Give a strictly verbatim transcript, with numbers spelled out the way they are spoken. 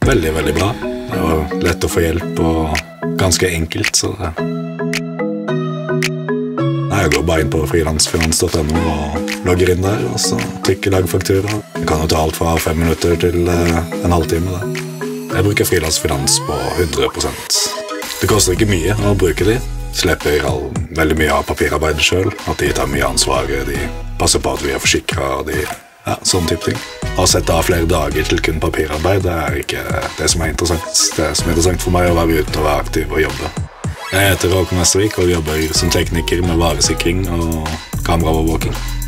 Veldig, veldig bra. Det var lett å få hjelp og ganske enkelt, så det... Jeg går bare inn på frilansfinans punktum no og logger inn der, og så trykker lag faktura. Det kan jo ta alt fra fem minutter til en halvtime. Da. Jeg bruker frilansfinans på hundre prosent. Det koster ikke mye å bruke de. Slipper all, veldig mye av papirarbeidet selv, at de tar mye ansvar, de passer på at vi er forsikret, de, ja, sånn type ting. Å sette av flere dager til kun papirarbeid, det er ikke det som er interessant. Det som er interessant for meg er å være ute og være aktiv og jobbe. Jeg heter Håkon Vestervik og jobber som tekniker med varesikring og kameraovervåking.